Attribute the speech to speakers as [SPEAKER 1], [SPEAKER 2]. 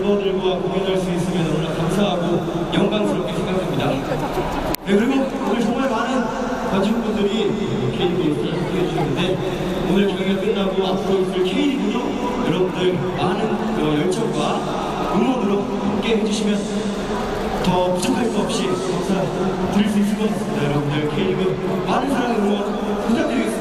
[SPEAKER 1] 멤버들과 공연할 수 있으면 너무나 감사하고 영광스럽게 생각합니다. 네, 그리고 오늘 정말 많은 관중분들이 K리그를 함께 해주셨는데 오늘 경기가 끝나고 앞으로 있을 K리그도 여러분들 많은 열정과 응원으로 함께 해주시면 더 부족할 거 없이 감사 드릴 수 있을 것 같습니다. 여러분들 K리그 많은 사랑 응원 부탁드리겠습니다.